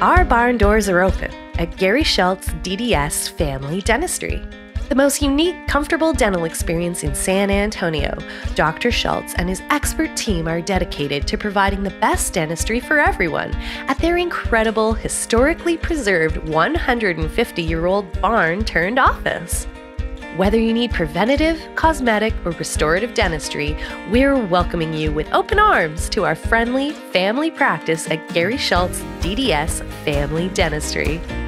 Our barn doors are open at Gary Shults DDS Family Dentistry. The most unique, comfortable dental experience in San Antonio. Dr. Shults and his expert team are dedicated to providing the best dentistry for everyone at their incredible, historically preserved 150-year-old barn-turned-office. Whether you need preventative, cosmetic, or restorative dentistry, we're welcoming you with open arms to our friendly family practice at Gary Shults DDS Family Dentistry.